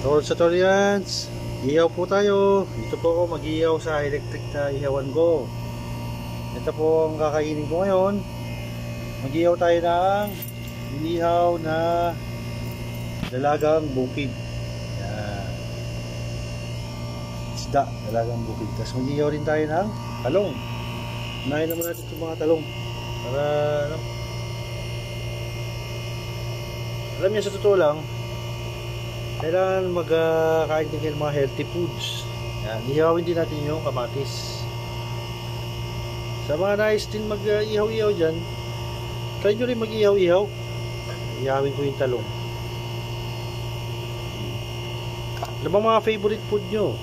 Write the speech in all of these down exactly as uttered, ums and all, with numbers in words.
Tol sa Torians, ihaw po tayo. Dito po ako mag-ihaw sa electric na ihawan ko. Ito po ang kakainin ko ngayon. Mag-ihaw tayo ng inihaw na dalagang bukid. Yan. Isda, dalagang bukid. Tapos mag-ihaw rin tayo ng talong. Unahin naman natin itong mga talong. Para ano, alam niya sa totoo lang, kailangan magkain din kayo ng mga healthy foods. Yan, ihawin din natin yung kamatis. Sa mga nais din mag-ihaw-ihaw dyan, try nyo rin mag-ihaw-ihaw. Ihawin ko yung talong. Ano bang mga favorite food nyo?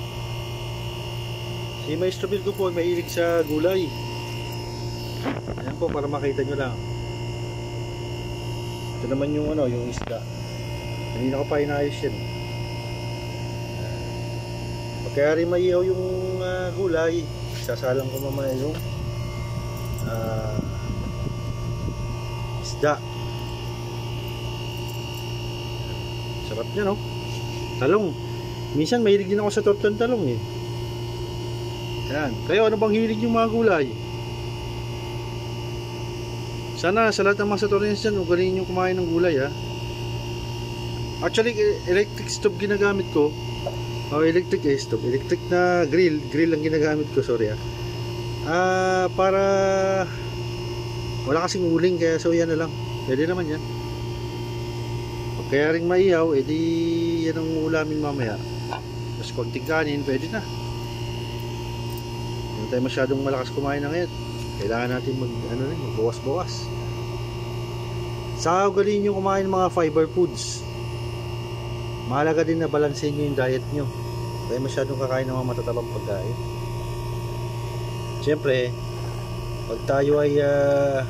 Si Maestro Bill ko po mahilig sa gulay. Ayan po, para makita nyo lang. Ito naman yung ano, yung isda. Kanina ko pa inayos yan. Kaya rin maihaw yung uh, gulay. Sasalang ko mamaya yung uh, isda. Sarap niya, no? Talong. Minsan mahilig din ako sa tortang talong eh. Ayan. Kayo, ano bang hilig yung mga gulay? Sana sa lahat ng mga satorians dyan, ugaling nyo kumain ng gulay, ha? Actually, electric stove ginagamit ko. Oh, electric eh, stove. Electric na grill. Grill ang ginagamit ko, sorry, ha? Ah, para wala kasing uling, kaya so yan na lang. Pwede naman yan. Kaya rin maihaw, edi yan ang ulamin mamaya. Mas konting kanin, pwede na. Hindi tayo masyadong malakas kumain na ngayon. Kailangan natin mag, ano rin, magbawas-bawas. Saka ugaling nyo kumain ng mga fiber foods. Mahalaga din na balansin nyo yung diet nyo. Kaya masyadong kakain ng mga matatabang pagkain. Siyempre, pag tayo ay uh,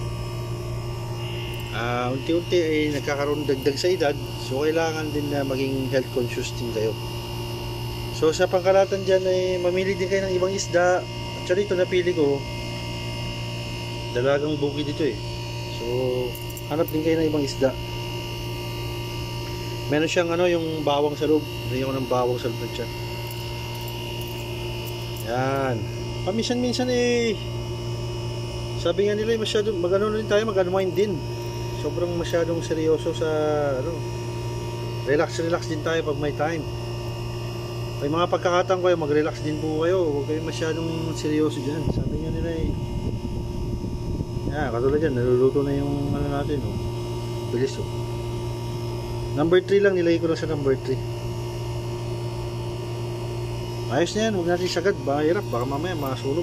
uh, unti-unti ay nagkakaroon dagdag sa edad, so kailangan din na maging health conscious din kayo. So sa pangkalatan dyan ay mamili din kayo ng ibang isda. Actually ito napili ko, dalagang bukid dito eh. So hanap din kayo ng ibang isda. Meron siyang ano, yung bawang sa loob. Mayroon ng bawang sa loob siya. Yan. Paminsan-minsan eh, sabi nga nila eh, masyadong mag-ano rin tayo, mag-unwind din. Sobrang masyadong seryoso sa ano, relax-relax din tayo pag may time. May mga pagkakataon kayo, mag-relax din po kayo. Huwag kayo masyadong seryoso dyan. Sabi nga nila eh. Yan, katulad dyan, naluluto na yung ano natin, oh. Bilis, oh. Number three lang, nilagay ko lang sa number three. Ayos na yan, huwag natin sagad, baka hirap, baka mamaya masunog.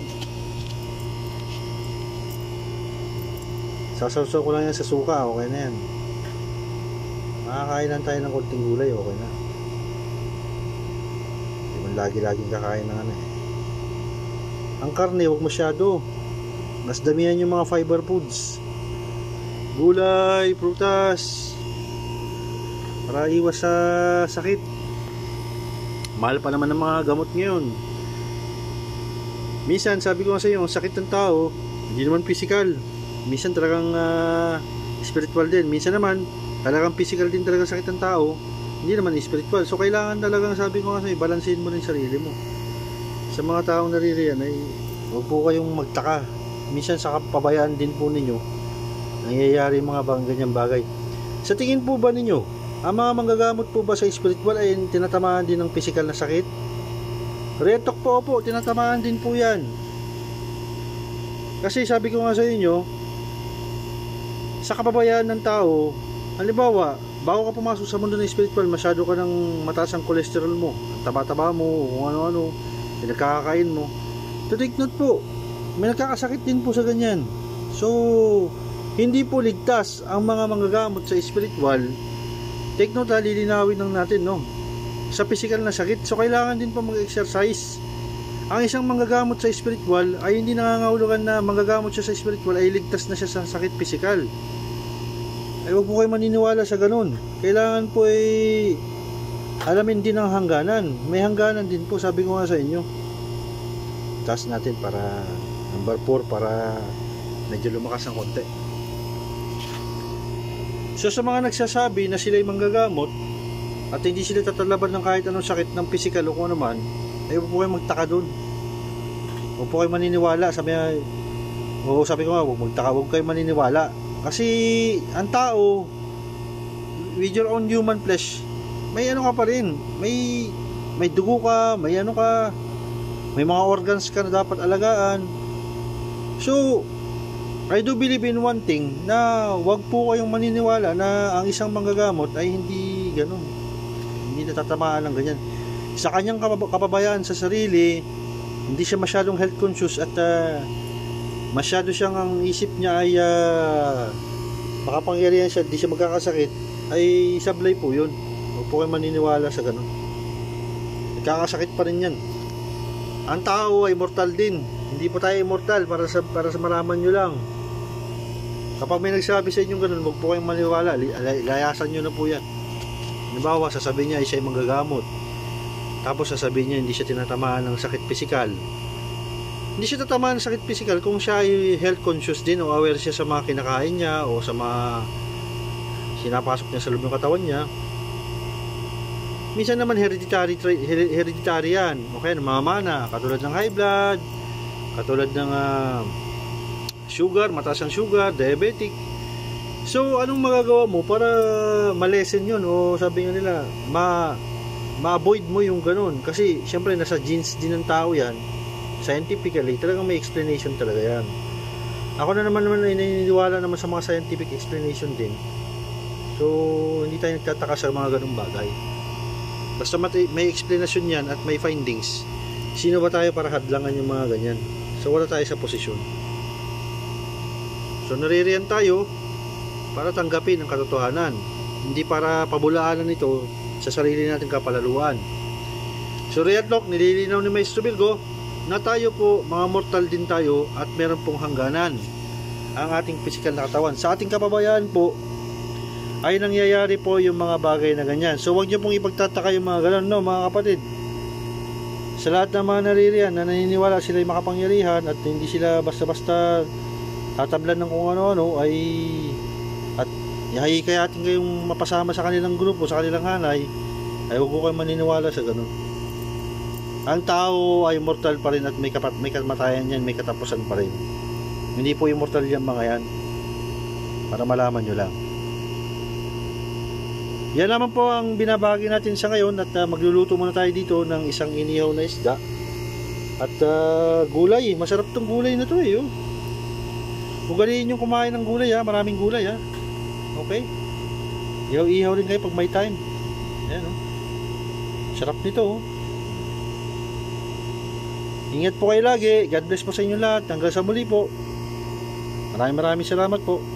Sasawsaw ko lang yan sa suka, okay na yan. Makakain lang tayo ng konting gulay, okay na. Hindi man lagi-laging kakain ng ano eh. Ang karne, huwag masyado. Mas damihan yung mga fiber foods. Gulay, prutas, para iwas sa sakit. Mahal pa naman ng mga gamot ngayon. Minsan sabi ko nga sa iyo, ang sakit ng tao hindi naman physical. Minsan talagang uh, spiritual din. Minsan naman talagang physical din talagang sakit ng tao, hindi naman spiritual. So kailangan talagang, sabi ko nga sa iyo, balansehin mo rin sarili mo. Sa mga taong naririyan ay huwag po kayong magtaka. Minsan sa kapabayaan din po ninyo nangyayari mga bang ganyang bagay. Sa tingin po ba ninyo, ang mga manggagamot po ba sa spiritual ay tinatamaan din ng physical na sakit? Retok po po, tinatamaan din po yan. Kasi sabi ko nga sa inyo, sa kapabayaan ng tao, halimbawa, bago ka pumasok sa mundo ng spiritual, masyado ka ng mataas ang cholesterol mo, ang taba-taba mo, kung ano-ano, pinagkakakain mo. To take note po, may nagkakasakit din po sa ganyan. So, hindi po ligtas ang mga manggagamot sa spiritual. Take note ha, lilinawin lang natin, no? Sa physical na sakit, so kailangan din po mag-exercise. Ang isang manggagamot sa spiritual ay hindi nangangahulugan na manggagamot siya sa spiritual ay ligtas na siya sa sakit physical. Ay huwag po kayo maniniwala sa ganun. Kailangan po ay alamin din ang hangganan. May hangganan din po, sabi ko nga sa inyo. Taas natin para number four, para medyo lumakas ang konti. So sa mga nagsasabi na sila'y manggagamot, at hindi sila tatalaban ng kahit anong sakit ng physical o kung ano man, ay huwag po kayo magtaka dun. Huwag po kayo maniniwala. Sabi nga, o sabi ko nga, huwag magtaka, huwag kayo maniniwala. Kasi ang tao, with your own human flesh, may ano ka pa rin, may may dugo ka, may ano ka, may mga organs ka na dapat alagaan. So I do believe in one thing, na wag po kayong maniniwala na ang isang manggagamot ay hindi ganun, hindi natatamaan ng ganyan. Sa kanyang kapabayaan sa sarili, hindi siya masyadong health conscious at uh, masyado siyang, ang isip niya ay uh, makapangyarihan siya, hindi siya magkakasakit, ay sablay po yun. Huwag po kayo maniniwala sa ganun. Nagkakasakit pa rin yan. Ang tao ay mortal din. Hindi po tayo immortal, para sa, para sa malaman nyo lang. Kapag may nagsabi sa inyo ganun, huwag po kayong maniwala. Layasan nyo na po yan. Halimbawa, sasabihin niya ay siya ay manggagamot, tapos sasabihin niya hindi siya tinatamaan ng sakit pisikal. Hindi siya tatamaan ng sakit pisikal kung siya ay health conscious din, o aware siya sa mga kinakain niya o sa mga sinapasok niya sa loob ng katawan niya. Minsan naman hereditary hereditary yan, okay, namamana, katulad ng high blood, katulad ng uh, sugar, mataas ang sugar, diabetic. So anong magagawa mo para malesen yun, o sabi nga nila, ma ma-avoid mo yung ganun? Kasi syempre nasa genes din ng tao yan. Scientifically, talagang may explanation talaga yan. Ako na naman naman ay naniniwala naman sa mga scientific explanation din. So hindi tayo nagtataka sa mga ganung bagay. Basta may explanation yan at may findings, sino ba tayo para hadlangan yung mga ganyan? So wala tayo sa posisyon. So naririyan tayo para tanggapin ang katotohanan, hindi para pabulaanan ito sa sarili nating kapalaluan. So Riadlock, nililinaw ni Maestro Virgo na tayo po, mga mortal din tayo, at meron pong hangganan ang ating physical na katawan. Sa ating kapabayaan po ay nangyayari po yung mga bagay na ganyan. So wag nyo pong ipagtataka yung mga ganun, no mga kapatid. Sa lahat ng mga naririyan na naniniwala sila ay makapangyarihan at hindi sila basta-basta tatablan ng kung ano-ano, ay at ihahikayatin kayong mapasama sa kanilang grupo, sa kanilang hanay, ay huwag ko kayong maniniwala sa ganun. Ang tao ay mortal pa rin at may, kapat, may kamatayan yan, may katapusan pa rin. Hindi po immortal yan mga yan, para malaman nyo lang. Yan naman po ang binabahagi natin sa ngayon, at uh, magluluto muna tayo dito ng isang inihaw na isda at uh, gulay. Masarap tong gulay na to eh, oh. Ugaliin yung kumain ng gulay ha, maraming gulay ha. Okay, ihaw-ihaw rin kayo pag may time. Ayan, oh. Sarap nito, oh. Ingat po kayo lagi. God bless po sa inyo lahat. Hanggang sa muli po. Maraming maraming salamat po.